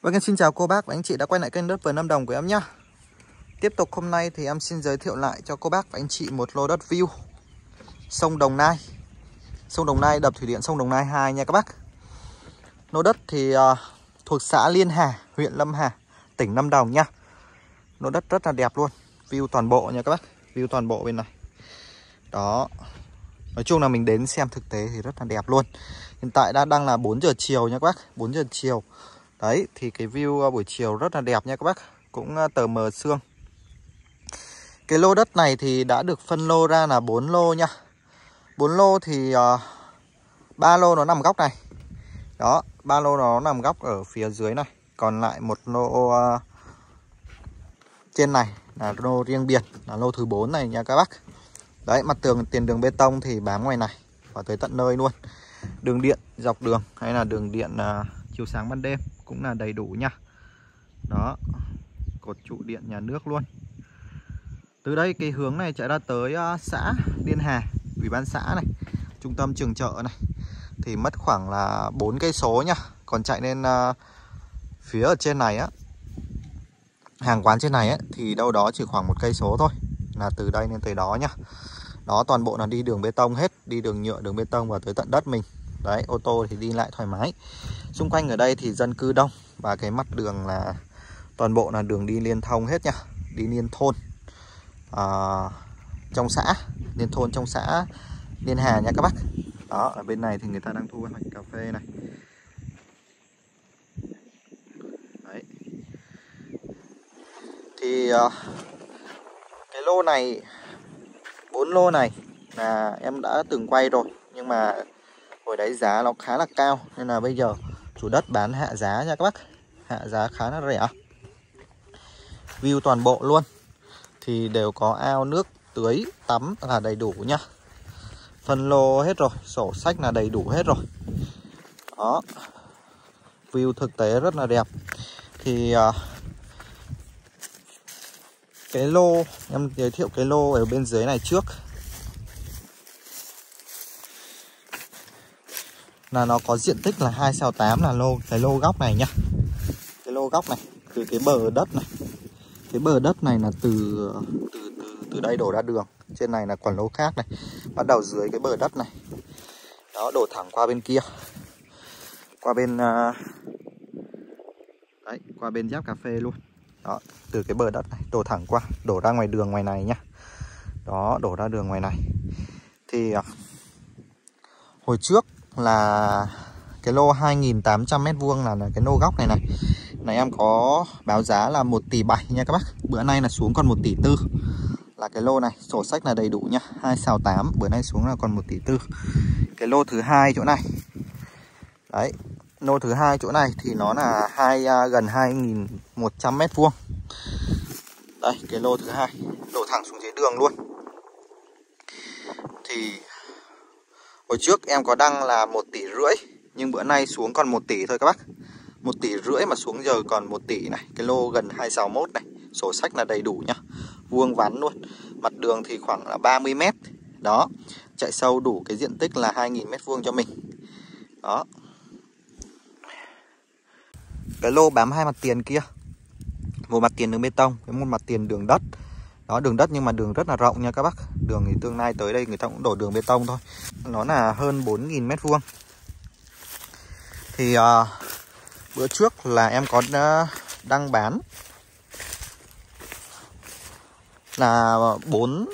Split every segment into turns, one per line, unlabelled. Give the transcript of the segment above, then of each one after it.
Vâng, em xin chào cô bác và anh chị đã quay lại kênh đất vườn Lâm Đồng của em nhé. Tiếp tục hôm nay thì em xin giới thiệu lại cho cô bác và anh chị một lô đất view sông Đồng Nai. Sông Đồng Nai, đập thủy điện sông Đồng Nai 2 nha các bác. Lô đất thì thuộc xã Liên Hà, huyện Lâm Hà, tỉnh Lâm Đồng nha. Lô đất rất là đẹp luôn, view toàn bộ nha các bác, view toàn bộ bên này. Đó. Nói chung là mình đến xem thực tế thì rất là đẹp luôn. Hiện tại đang là 4 giờ chiều nha các bác, 4 giờ chiều. Đấy, thì cái view buổi chiều rất là đẹp nha các bác, cũng tờ mờ sương. Cái lô đất này thì đã được phân lô ra là 4 lô nha. 4 lô thì 3 lô nó nằm góc này. Đó, 3 lô nó nằm góc ở phía dưới này. Còn lại một lô trên này là lô riêng biệt, là lô thứ 4 này nha các bác. Đấy, mặt tường tiền đường bê tông thì bám ngoài này và tới tận nơi luôn. Đường điện dọc đường hay là đường điện chiếu sáng ban đêm cũng là đầy đủ nha. Đó, cột trụ điện nhà nước luôn. Từ đây cái hướng này chạy ra tới xã Liên Hà, ủy ban xã này, trung tâm trường chợ này thì mất khoảng là 4 cây số nha. Còn chạy lên phía ở trên này á, hàng quán trên này á, thì đâu đó chỉ khoảng 1 cây số thôi, là từ đây lên tới đó nhá. Đó, toàn bộ là đi đường bê tông hết, đi đường nhựa, đường bê tông và tới tận đất mình. Đấy, ô tô thì đi lại thoải mái. Xung quanh ở đây thì dân cư đông và cái mặt đường là toàn bộ là đường đi liên thông hết nha, đi liên thôn trong xã, liên thôn trong xã Liên Hà nha các bác. Đó, ở bên này thì người ta đang thu hoạch cà phê này. Đấy. Thì cái lô này, 4 lô này là em đã từng quay rồi, nhưng mà hồi đấy giá nó khá là cao nên là bây giờ chủ đất bán hạ giá nha các bác, hạ giá khá là rẻ. View toàn bộ luôn thì đều có ao nước tưới tắm là đầy đủ nhá. Phân lô hết rồi, sổ sách là đầy đủ hết rồi. Đó, view thực tế rất là đẹp. Thì cái lô, em giới thiệu cái lô ở bên dưới này trước, là nó có diện tích là 2/8 là cái lô góc này nhá. Cái lô góc này, từ cái bờ đất này, cái bờ đất này là từ đây đổ ra đường. Trên này là còn lô khác này, bắt đầu dưới cái bờ đất này. Đó, đổ thẳng qua bên kia, qua bên đấy, qua bên giáp cà phê luôn. Đó, từ cái bờ đất này đổ thẳng qua, đổ ra ngoài đường ngoài này nhá. Đó, đổ ra đường ngoài này. Thì hồi trước là cái lô 2.800 m² là cái lô góc này này. Này em có báo giá là 1,7 tỷ nha các bác. Bữa nay là xuống còn 1,4 tỷ là cái lô này, sổ sách là đầy đủ nhá. 2/8, bữa nay xuống là còn 1,4 tỷ. Cái lô thứ hai chỗ này. Đấy, lô thứ hai chỗ này thì nó là gần 2.100 m². Đây, cái lô thứ hai đổ thẳng xuống dưới đường luôn. Thì hồi trước em có đăng là 1,5 tỷ, nhưng bữa nay xuống còn 1 tỷ thôi các bác. 1,5 tỷ mà xuống giờ còn 1 tỷ này. Cái lô gần 261 này, sổ sách là đầy đủ nhá, vuông vắn luôn. Mặt đường thì khoảng là 30 m. Đó, chạy sâu đủ cái diện tích là 2.000 m² cho mình. Đó, cái lô bám hai mặt tiền kia, một mặt tiền đường bê tông với một mặt tiền đường đất. Đó, đường đất nhưng mà đường rất là rộng nha các bác. Đường thì tương lai tới đây người ta cũng đổ đường bê tông thôi. Nó là hơn 4.000 m². Thì bữa trước là em có đăng bán là 4.000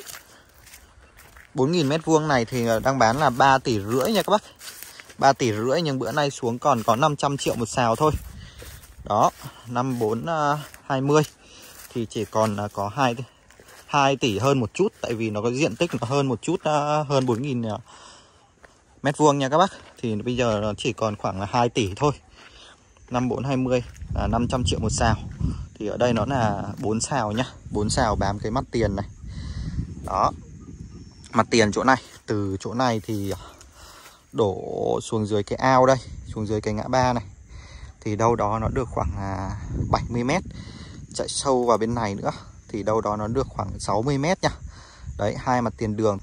m² này thì đang bán là 3,5 tỷ nha các bác. 3,5 tỷ, nhưng bữa nay xuống còn có 500 triệu một sào thôi. Đó, 5420 thì chỉ còn có 2 tỷ hơn một chút, tại vì nó có diện tích nó hơn một chút, hơn 4.000 m² nha các bác. Thì bây giờ nó chỉ còn khoảng là 2 tỷ thôi. 5420 là 500 triệu một sào. Thì ở đây nó là 4 sào nhá, 4 sào bám cái mặt tiền này. Đó, mặt tiền chỗ này, từ chỗ này thì đổ xuống dưới cái ao đây, xuống dưới cái ngã ba này, thì đâu đó nó được khoảng là 70 m. Chạy sâu vào bên này nữa thì đâu đó nó được khoảng 60 m nha. Đấy, hai mặt tiền đường.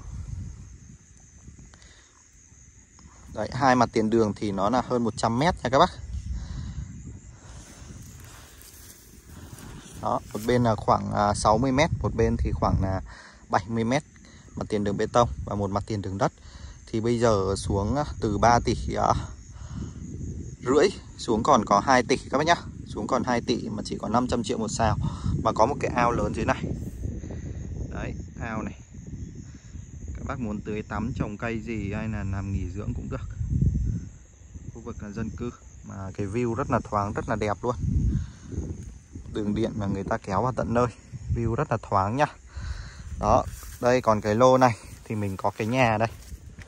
Đấy, hai mặt tiền đường thì nó là hơn 100 m nha các bác. Đó, một bên là khoảng 60 m, một bên thì khoảng là 70 m mặt tiền đường bê tông và một mặt tiền đường đất. Thì bây giờ xuống từ 3 tỷ rưỡi xuống còn có 2 tỷ các bác nhá. Xuống còn 2 tỷ mà chỉ có 500 triệu một sào, mà có một cái ao lớn dưới này. Đấy, ao này. Các bác muốn tưới tắm trồng cây gì hay là nằm nghỉ dưỡng cũng được. Khu vực là dân cư mà cái view rất là thoáng, rất là đẹp luôn. Đường điện mà người ta kéo vào tận nơi, view rất là thoáng nhá. Đó, đây còn cái lô này thì mình có cái nhà đây.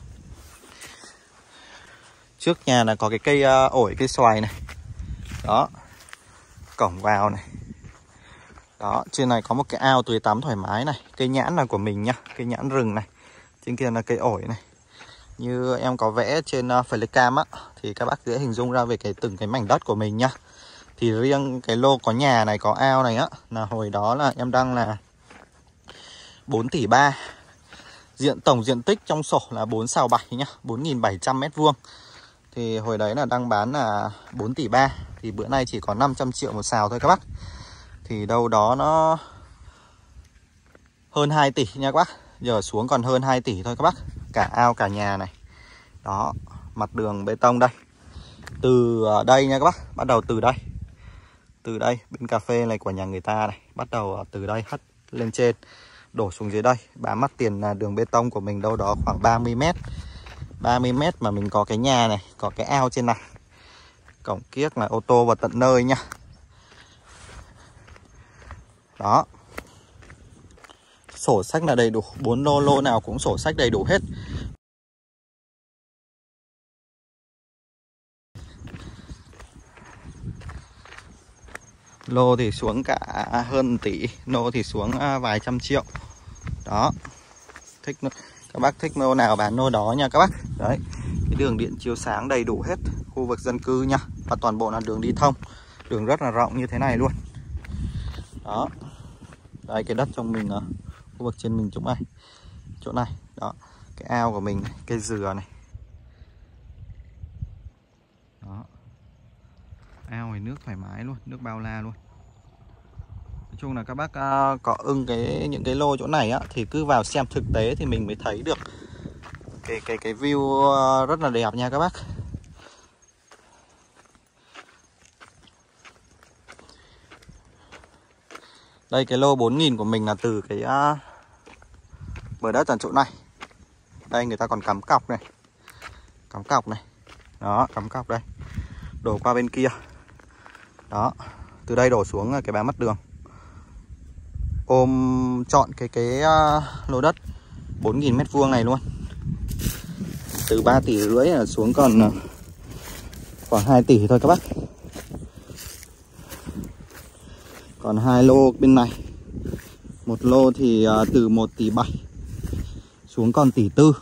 Trước nhà là có cái cây ổi, cây xoài này. Đó, cổng vào này. Đó, trên này có một cái ao tưới tắm thoải mái này. Cây nhãn là của mình nhá, cây nhãn rừng này. Trên kia là cây ổi này. Như em có vẽ trên flycam á, thì các bác dễ hình dung ra về từng cái mảnh đất của mình nhá. Thì riêng cái lô có nhà này, có ao này á, là hồi đó là em đăng là 4 tỷ 3. Tổng diện tích trong sổ là 4 sào 7 nhá, 4.700 m². Thì hồi đấy là đăng bán là 4 tỷ 3. Thì bữa nay chỉ có 500 triệu một sào thôi các bác. Thì đâu đó nó hơn 2 tỷ nha các bác. Giờ xuống còn hơn 2 tỷ thôi các bác. Cả ao cả nhà này. Đó, mặt đường bê tông đây. Từ đây nha các bác, bắt đầu từ đây. Từ đây, bên cà phê này của nhà người ta này. Bắt đầu từ đây hất lên trên, đổ xuống dưới đây. Bám mặt tiền đường bê tông của mình đâu đó khoảng 30 m. 30 m mà mình có cái nhà này, có cái ao trên này. Cổng kiếc là ô tô vào tận nơi nha. Đó. Sổ sách là đầy đủ, 4 lô nào cũng sổ sách đầy đủ hết. Lô thì xuống cả hơn tỷ, lô thì xuống vài trăm triệu. Đó. Thích các bác thích lô nào bán lô đó nha các bác. Đấy. Cái đường điện chiếu sáng đầy đủ hết, khu vực dân cư nha. Và toàn bộ là đường đi thông. Đường rất là rộng như thế này luôn. Đó. Đây cái đất trong mình, khu vực trên mình chỗ này. Đó. Cái ao của mình, cây dừa này. Đó. Ao này nước thoải mái luôn, nước bao la luôn. Nói chung là các bác có ưng những cái lô chỗ này á, thì cứ vào xem thực tế thì mình mới thấy được cái view rất là đẹp nha các bác. Đây cái lô 4.000 của mình là từ cái bờ đất ở chỗ này. Đây người ta còn cắm cọc này. Cắm cọc này. Đó, cắm cọc đây. Đổ qua bên kia. Đó, từ đây đổ xuống cái bám mặt đường. Ôm chọn cái lô đất 4.000 m² này luôn. Từ 3 tỷ rưỡi là xuống còn khoảng 2 tỷ thôi các bác. Còn 2 lô bên này. Một lô thì từ 1 tỷ 7 xuống còn tỷ 4.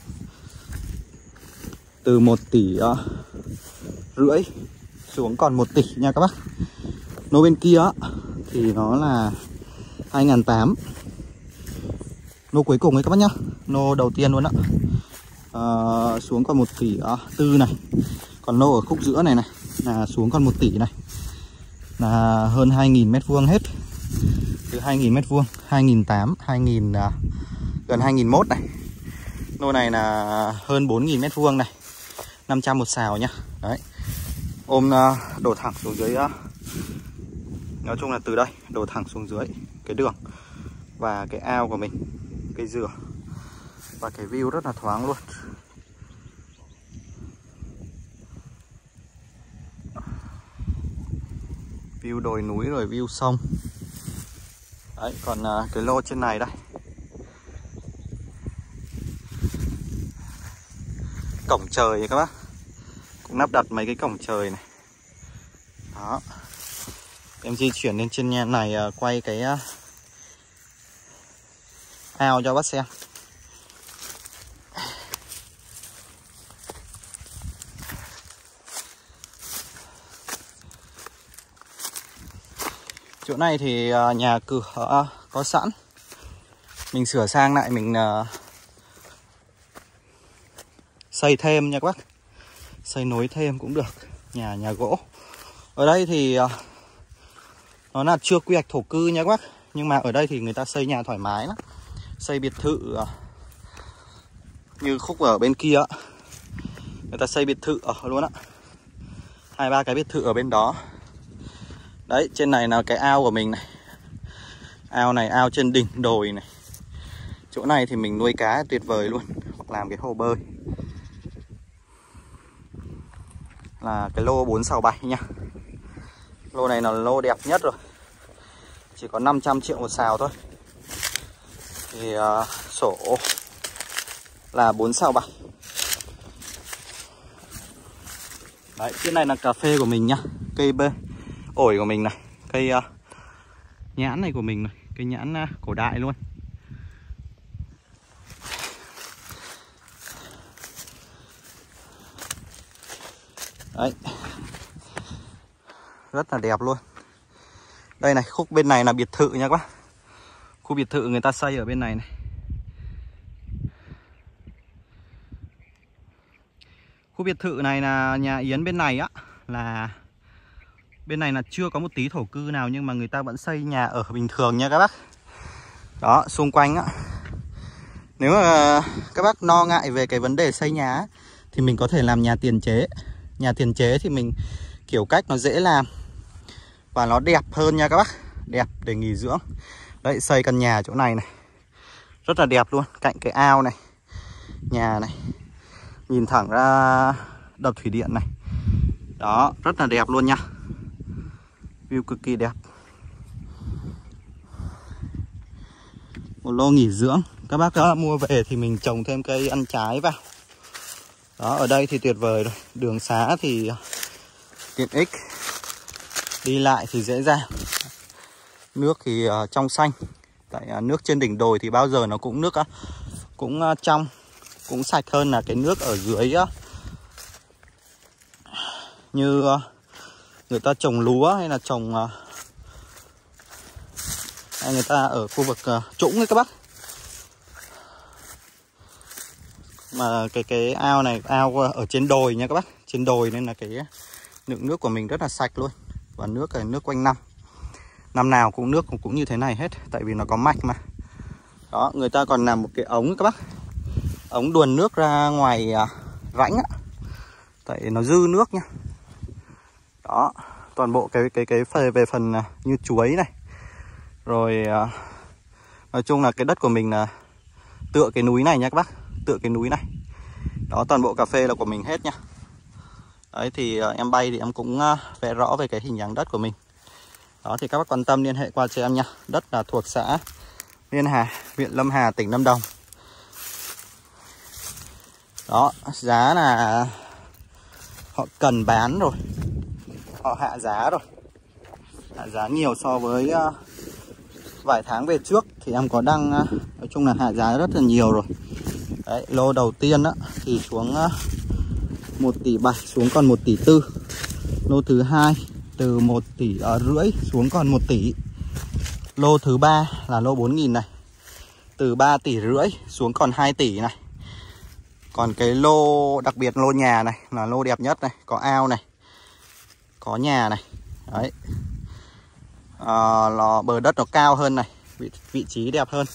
Từ 1 tỷ rưỡi xuống còn 1 tỷ nha các bác. Lô bên kia thì nó là 2.800. Lô cuối cùng ấy các bác nhá. Lô đầu tiên luôn á. Xuống còn 1 tỷ 4 này. Còn lô ở khúc giữa này là xuống còn 1 tỷ này. Là hơn 2.000 m² hết. Từ 2.000 m², 2.800, 2.000 gần 2.100 này. Lô này là hơn 4.000 m² này. 500 một sào nhá. Đấy. Ôm đổ thẳng xuống dưới. Nói chung là từ đây đổ thẳng xuống dưới cái đường và cái ao của mình, cây dừa. Và cái view rất là thoáng luôn. View đồi núi rồi view sông. Đấy, còn cái lô trên này đây. Cổng trời các bác. Cũng lắp đặt mấy cái cổng trời này. Đó. Em di chuyển lên trên nhà này quay cái ao cho bác xem. Chỗ này thì nhà cửa có sẵn. Mình sửa sang lại, mình xây thêm nha các bác. Xây nối thêm cũng được. Nhà gỗ. Ở đây thì Nó là chưa quy hoạch thổ cư nha các bác. Nhưng mà ở đây thì người ta xây nhà thoải mái lắm. Xây biệt thự như khúc ở bên kia á, người ta xây biệt thự ở luôn á. 2-3 cái biệt thự ở bên đó. Đấy, trên này là cái ao của mình này. Ao này, ao trên đỉnh đồi này. Chỗ này thì mình nuôi cá tuyệt vời luôn. Hoặc làm cái hồ bơi. Là cái lô 467 nha. Lô này là lô đẹp nhất rồi. Chỉ có 500 triệu một sào thôi. Thì sổ là 467. Đấy, cái này là cà phê của mình nhá. Cây ổi của mình này. Cây nhãn này của mình này. Cây nhãn cổ đại luôn. Đấy. Rất là đẹp luôn. Đây này, khúc bên này là biệt thự nha các bác. Khu biệt thự người ta xây ở bên này này. Khu biệt thự này là nhà Yến bên này á. Là bên này là chưa có một tí thổ cư nào. Nhưng mà người ta vẫn xây nhà ở bình thường nha các bác. Đó, xung quanh á. Nếu mà các bác lo ngại về cái vấn đề xây nhà thì mình có thể làm nhà tiền chế. Nhà tiền chế thì mình kiểu cách nó dễ làm và nó đẹp hơn nha các bác. Đẹp để nghỉ dưỡng. Đấy, xây căn nhà chỗ này này. Rất là đẹp luôn. Cạnh cái ao này. Nhà này. Nhìn thẳng ra đập thủy điện này. Đó, rất là đẹp luôn nha. View cực kỳ đẹp. Một lô nghỉ dưỡng. Các bác đó mua về thì mình trồng thêm cây ăn trái vào. Đó, ở đây thì tuyệt vời rồi. Đường xá thì tiện ích. Đi lại thì dễ dàng. Nước thì trong xanh. Tại nước trên đỉnh đồi thì bao giờ nó cũng nước cũng trong, cũng sạch hơn là cái nước ở dưới như người ta trồng lúa hay là trồng hay người ta ở khu vực trũng ấy các bác. Mà cái ao này, ao ở trên đồi nha các bác. Trên đồi nên là cái lượng nước của mình rất là sạch luôn. Và nước là nước quanh năm. Năm nào cũng nước cũng như thế này hết. Tại vì nó có mạch mà. Đó, người ta còn làm một cái ống các bác. Ống đuồn nước ra ngoài rãnh á. Tại nó dư nước nha. Đó, toàn bộ cái về phần như chuối này. Rồi nói chung là cái đất của mình là tựa cái núi này nha các bác. Tựa cái núi này. Đó, toàn bộ cà phê là của mình hết nha. Đấy thì em bay thì em cũng vẽ rõ về cái hình dáng đất của mình. Đó thì các bác quan tâm liên hệ qua cho em nha. Đất là thuộc xã Liên Hà, huyện Lâm Hà, tỉnh Lâm Đồng. Đó, giá là họ cần bán rồi. Họ hạ giá rồi. Hạ giá nhiều so với vài tháng về trước. Thì em có đăng, nói chung là hạ giá rất là nhiều rồi. Đấy, lô đầu tiên á thì xuống 1,7 tỷ xuống còn 1,4 tỷ. Lô thứ hai từ 1,5 tỷ xuống còn 1 tỷ. Lô thứ ba là lô 4.000 này. Từ 3,5 tỷ xuống còn 2 tỷ này. Còn cái lô đặc biệt lô nhà này là lô đẹp nhất này. Có ao này. Có nhà này. Đấy. Bờ đất nó cao hơn này. Vị trí đẹp hơn.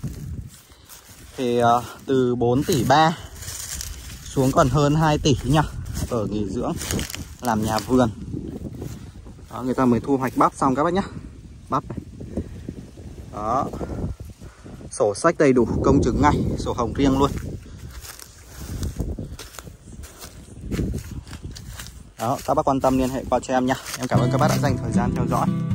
Thì từ 4,3 tỷ xuống còn hơn 2 tỷ nha. Ở nghỉ dưỡng, làm nhà vườn. Đó, người ta mới thu hoạch bắp xong các bác nhá. Bắp này. Đó. Sổ sách đầy đủ, công chứng ngay, sổ hồng riêng luôn. Đó, các bác quan tâm liên hệ qua cho em nha. Em cảm ơn các bác đã dành thời gian theo dõi.